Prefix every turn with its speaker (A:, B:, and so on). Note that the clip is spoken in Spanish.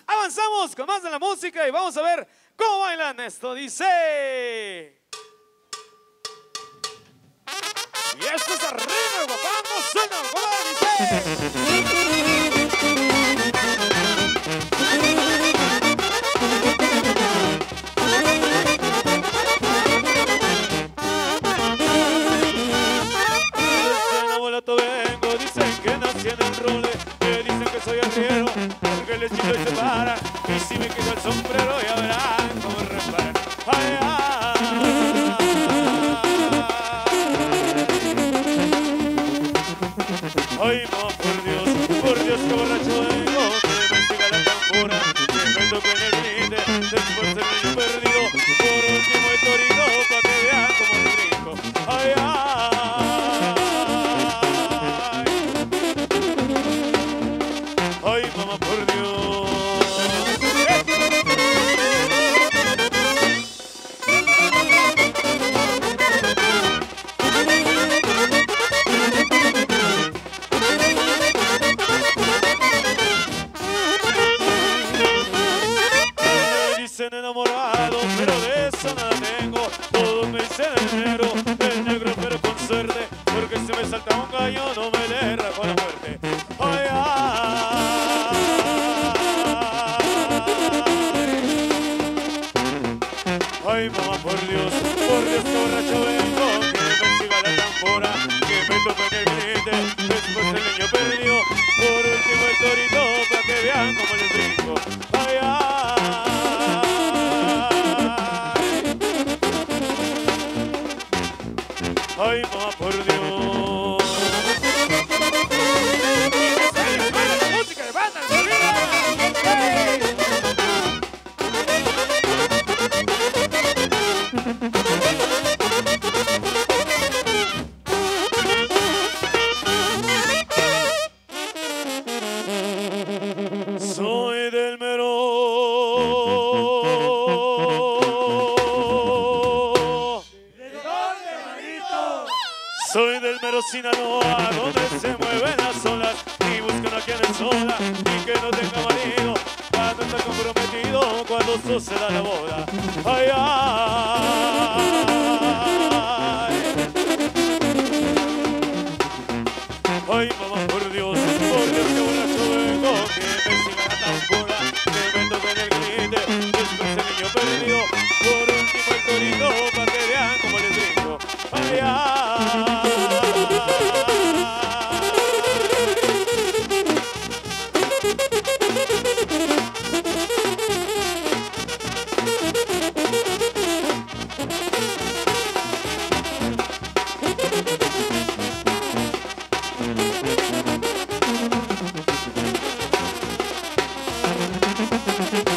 A: Avanzamos con más de la música y vamos a ver cómo bailan esto. Dice... Y esto es arriba, papá, no suena, ¿cómo dice? Vengo, dicen que nací en el role, me dicen que soy arriero, porque les chito y se para, y si me quito el sombrero ya verán cómo reparan. Ay, ay, mamá, por Dios que borracho vengo, que me siga la tambora, que me toque en el brinde, después el niño perdido, por último el torito, pa' que vean cómo le brinco. Ay, ay, mamá, por Dios. Me dicen enamorado, pero de eso nada tengo. Todos me dicen el negro pero con suerte, porque si me salta un gallo no me le rajo la muerte. Ay, ay, mamá, por Dios que borracho vengo, que me siga la tambora, que me toque en el grite, después el niño perdió, por último el torito, para que vean cómo les brinco. Ay, ay, mamá, por Dios. La música de banda, soy del mero. ¿De dónde, manito? Soy del mero Sinaloa, donde se mueven las olas y buscan a quien es sola y que no tenga marido para no estar comprometido cuando suceda la boda. Ay, ay, mamá, por Dios que borracho vengo, que me siga la tambora, que me toque en el grite, después el niño perdido, por último el torito, pa' que vean cómo les brinco. Ay, ay.